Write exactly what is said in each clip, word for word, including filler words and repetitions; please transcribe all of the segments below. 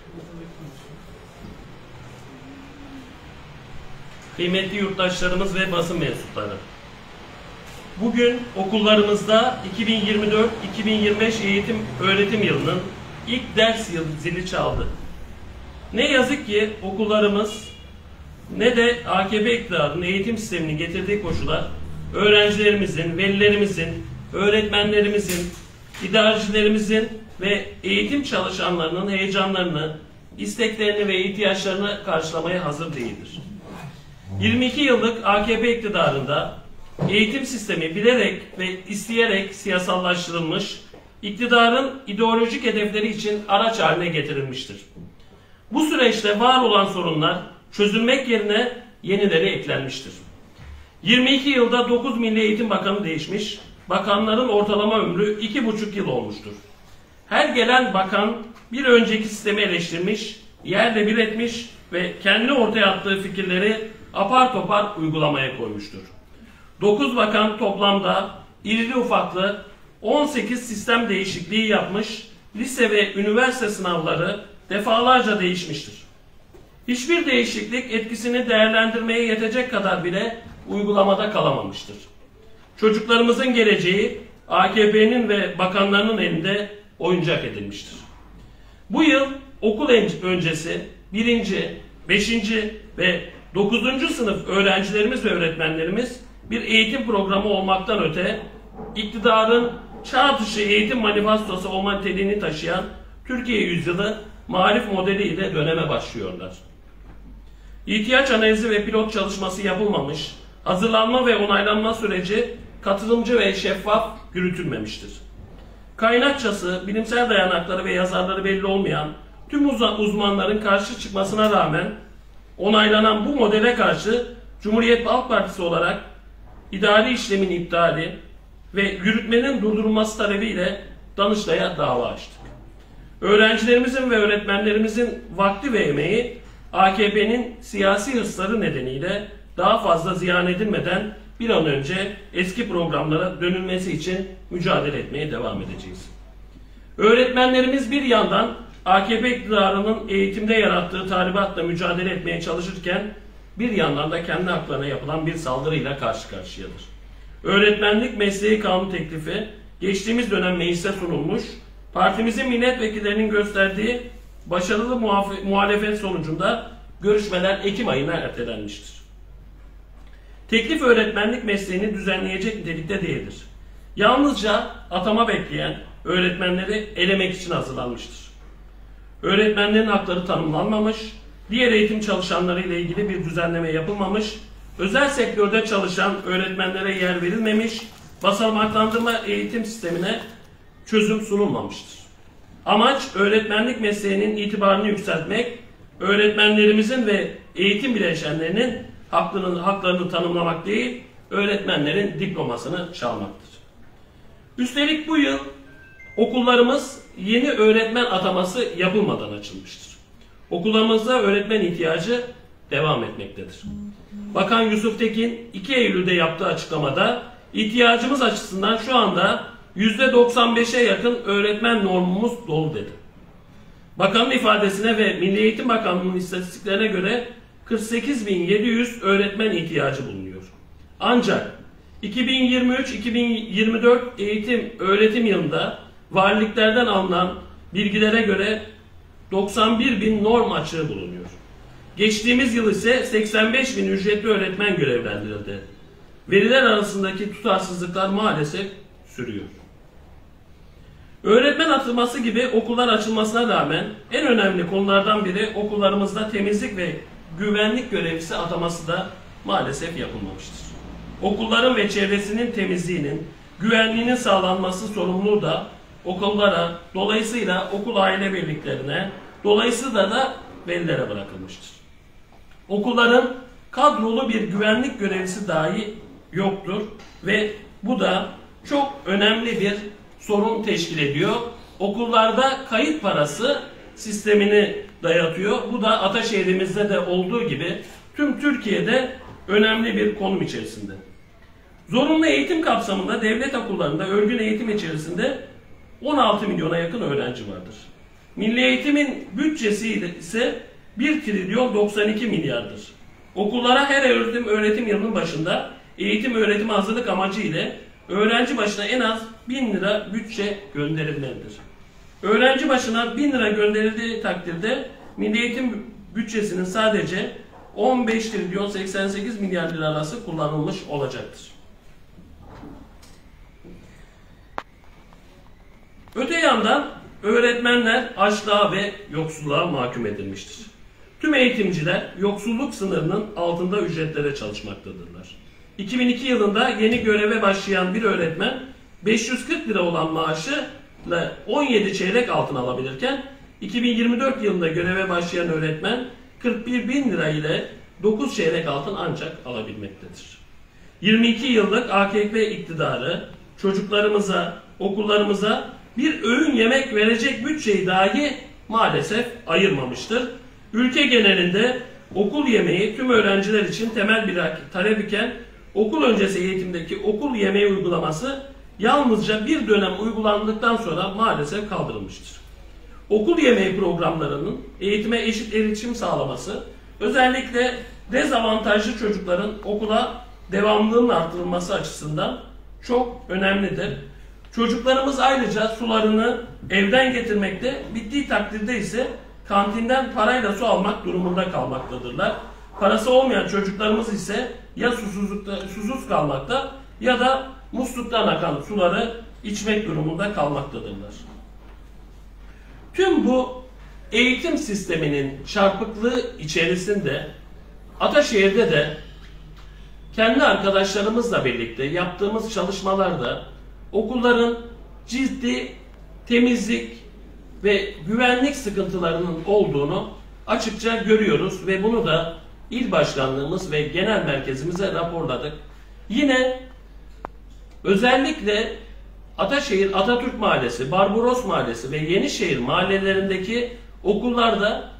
Kıymetli yurttaşlarımız ve basın mensupları, bugün okullarımızda iki bin yirmi dört iki bin yirmi beş eğitim öğretim yılının ilk ders yıl zili çaldı. Ne yazık ki okullarımız ne de A K P iktidarının eğitim sisteminin getirdiği koşullar öğrencilerimizin, velilerimizin, öğretmenlerimizin, idarecilerimizin ve eğitim çalışanlarının heyecanlarını, isteklerini ve ihtiyaçlarını karşılamaya hazır değildir. yirmi iki yıllık A K P iktidarında eğitim sistemi bilerek ve isteyerek siyasallaştırılmış, iktidarın ideolojik hedefleri için araç haline getirilmiştir. Bu süreçte var olan sorunlar çözülmek yerine yenileri eklenmiştir. yirmi iki yılda dokuz Milli Eğitim Bakanı değişmiş, bakanların ortalama ömrü iki buçuk yıl olmuştur. Her gelen bakan bir önceki sistemi eleştirmiş, yerle bir etmiş ve kendi ortaya attığı fikirleri apar topar uygulamaya koymuştur. dokuz bakan toplamda irili ufaklı on sekiz sistem değişikliği yapmış, lise ve üniversite sınavları defalarca değişmiştir. Hiçbir değişiklik etkisini değerlendirmeye yetecek kadar bile uygulamada kalamamıştır. Çocuklarımızın geleceği A K P'nin ve bakanlarının elinde oyuncak edilmiştir. Bu yıl okul öncesi birinci, beşinci ve dokuzuncu sınıf öğrencilerimiz ve öğretmenlerimiz bir eğitim programı olmaktan öte, iktidarın çağ dışı eğitim manifestosu olma niteliğini taşıyan Türkiye yüzyılı marif modeli ile döneme başlıyorlar. İhtiyaç analizi ve pilot çalışması yapılmamış, hazırlanma ve onaylanma süreci katılımcı ve şeffaf yürütülmemiştir. Kaynakçası, bilimsel dayanakları ve yazarları belli olmayan tüm uzmanların karşı çıkmasına rağmen onaylanan bu modele karşı Cumhuriyet Halk Partisi olarak idari işlemin iptali ve yürütmenin durdurulması talebiyle Danıştay'a dava açtık. Öğrencilerimizin ve öğretmenlerimizin vakti ve emeği A K P'nin siyasi hırsları nedeniyle daha fazla ziyan edilmeden bir an önce eski programlara dönülmesi için mücadele etmeye devam edeceğiz. Öğretmenlerimiz bir yandan A K P iktidarının eğitimde yarattığı tahribatla mücadele etmeye çalışırken bir yandan da kendi haklarına yapılan bir saldırıyla karşı karşıyadır. Öğretmenlik mesleği kanunu teklifi geçtiğimiz dönem meclise sunulmuş, partimizin milletvekillerinin gösterdiği başarılı muhalefet sonucunda görüşmeler Ekim ayına ertelenmiştir. Teklif öğretmenlik mesleğini düzenleyecek nitelikte değildir. Yalnızca atama bekleyen öğretmenleri elemek için hazırlanmıştır. Öğretmenlerin hakları tanımlanmamış, diğer eğitim çalışanları ile ilgili bir düzenleme yapılmamış, özel sektörde çalışan öğretmenlere yer verilmemiş, basamaklandırma eğitim sistemine çözüm sunulmamıştır. Amaç öğretmenlik mesleğinin itibarını yükseltmek, öğretmenlerimizin ve eğitim bileşenlerinin haklarını, haklarını tanımlamak değil, öğretmenlerin diplomasını çalmaktır. Üstelik bu yıl okullarımız yeni öğretmen ataması yapılmadan açılmıştır. Okullarımızda öğretmen ihtiyacı devam etmektedir. Bakan Yusuf Tekin iki Eylül'de yaptığı açıklamada ihtiyacımız açısından şu anda yüzde doksan beşe yakın öğretmen normumuz dolu dedi. Bakanın ifadesine ve Milli Eğitim Bakanlığı'nın istatistiklerine göre kırk sekiz bin yedi yüz öğretmen ihtiyacı bulunuyor. Ancak iki bin yirmi üç iki bin yirmi dört eğitim öğretim yılında valiliklerden alınan bilgilere göre doksan bir bin norm açığı bulunuyor. Geçtiğimiz yıl ise seksen beş bin ücretli öğretmen görevlendirildi. Veriler arasındaki tutarsızlıklar maalesef sürüyor. Öğretmen atılması gibi okullar açılmasına rağmen en önemli konulardan biri okullarımızda temizlik ve güvenlik görevlisi ataması da maalesef yapılmamıştır. Okulların ve çevresinin temizliğinin, güvenliğinin sağlanması sorumluluğu da okullara, dolayısıyla okul aile birliklerine, dolayısıyla da velilere bırakılmıştır. Okulların kadrolu bir güvenlik görevlisi dahi yoktur ve bu da çok önemli bir sorun teşkil ediyor. Okullarda kayıt parası sistemini dayatıyor. Bu da Ataşehir'imizde de olduğu gibi tüm Türkiye'de önemli bir konum içerisinde. Zorunlu eğitim kapsamında devlet okullarında örgün eğitim içerisinde on altı milyona yakın öğrenci vardır. Milli Eğitim'in bütçesi ise bir trilyon doksan iki milyardır. Okullara her öğretim öğretim yılının başında eğitim öğretim hazırlık amacı ile öğrenci başına en az bin lira bütçe gönderilmelidir. Öğrenci başına bin lira gönderildiği takdirde Milli Eğitim bütçesinin sadece on beş trilyon seksen sekiz milyar lira arası kullanılmış olacaktır. Öte yandan öğretmenler açlığa ve yoksulluğa mahkum edilmiştir. Tüm eğitimciler yoksulluk sınırının altında ücretlere çalışmaktadırlar. iki bin iki yılında yeni göreve başlayan bir öğretmen beş yüz kırk lira olan maaşıyla on yedi çeyrek altın alabilirken iki bin yirmi dört yılında göreve başlayan öğretmen kırk bir bin lira ile dokuz çeyrek altın ancak alabilmektedir. yirmi iki yıllık A K P iktidarı çocuklarımıza, okullarımıza bir öğün yemek verecek bütçeyi dahi maalesef ayırmamıştır. Ülke genelinde okul yemeği tüm öğrenciler için temel bir talep iken okul öncesi eğitimdeki okul yemeği uygulaması yalnızca bir dönem uygulandıktan sonra maalesef kaldırılmıştır. Okul yemeği programlarının eğitime eşit erişim sağlaması, özellikle dezavantajlı çocukların okula devamlılığının artırılması açısından çok önemlidir. Çocuklarımız ayrıca sularını evden getirmekte, bittiği takdirde ise kantinden parayla su almak durumunda kalmaktadırlar. Parası olmayan çocuklarımız ise ya susuzlukta, susuz kalmakta ya da musluktan akan suları içmek durumunda kalmaktadırlar. Tüm bu eğitim sisteminin çarpıklığı içerisinde Ataşehir'de de kendi arkadaşlarımızla birlikte yaptığımız çalışmalarda okulların ciddi temizlik ve güvenlik sıkıntılarının olduğunu açıkça görüyoruz ve bunu da il başkanlığımız ve genel merkezimize raporladık. Yine özellikle Ataşehir Atatürk Mahallesi, Barbaros Mahallesi ve Yenişehir mahallelerindeki okullarda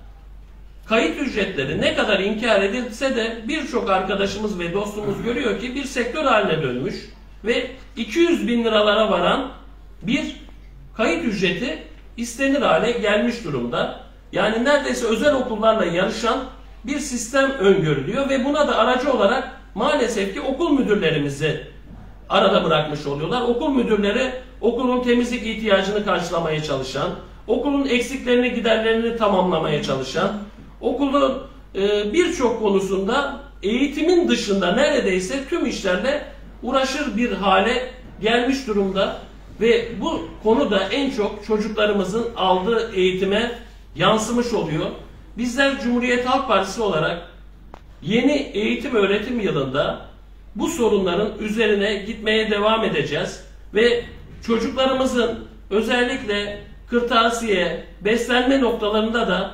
kayıt ücretleri ne kadar inkar edilse de birçok arkadaşımız ve dostumuz görüyor ki bir sektör haline dönmüş ve iki yüz bin liralara varan bir kayıt ücreti istenir hale gelmiş durumda. Yani neredeyse özel okullarla yarışan bir sistem öngörülüyor ve buna da aracı olarak maalesef ki okul müdürlerimizi arada bırakmış oluyorlar. Okul müdürleri okulun temizlik ihtiyacını karşılamaya çalışan, okulun eksiklerini, giderlerini tamamlamaya çalışan, okulun e, birçok konusunda eğitimin dışında neredeyse tüm işlerle uğraşır bir hale gelmiş durumda ve bu konuda en çok çocuklarımızın aldığı eğitime yansımış oluyor. Bizler Cumhuriyet Halk Partisi olarak yeni eğitim öğretim yılında bu sorunların üzerine gitmeye devam edeceğiz ve çocuklarımızın özellikle kırtasiye, beslenme noktalarında da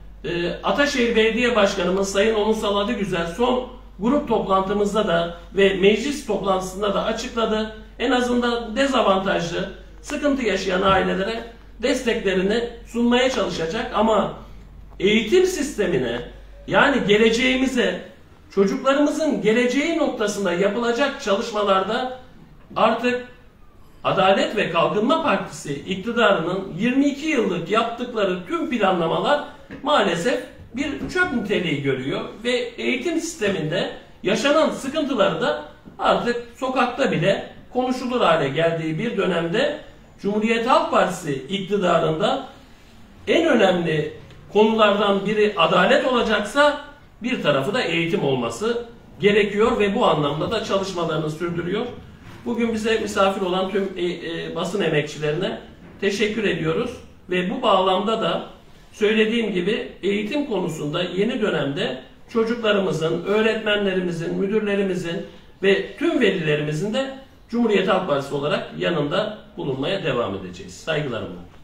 e, Ataşehir Belediye Başkanımız Sayın Onursal Adıgüzel son grup toplantımızda da ve meclis toplantısında da açıkladı. En azından dezavantajlı, sıkıntı yaşayan ailelere desteklerini sunmaya çalışacak ama eğitim sistemine, yani geleceğimize, çocuklarımızın geleceği noktasında yapılacak çalışmalarda artık Adalet ve Kalkınma Partisi iktidarının yirmi iki yıllık yaptıkları tüm planlamalar maalesef bir çöp niteliği görüyor ve eğitim sisteminde yaşanan sıkıntıları da artık sokakta bile konuşulur hale geldiği bir dönemde Cumhuriyet Halk Partisi iktidarında en önemli konulardan biri adalet olacaksa bir tarafı da eğitim olması gerekiyor ve bu anlamda da çalışmalarını sürdürüyor. Bugün bize misafir olan tüm e, e, basın emekçilerine teşekkür ediyoruz ve bu bağlamda da söylediğim gibi eğitim konusunda yeni dönemde çocuklarımızın, öğretmenlerimizin, müdürlerimizin ve tüm velilerimizin de Cumhuriyet Halk Partisi olarak yanında bulunmaya devam edeceğiz. Saygılarımla.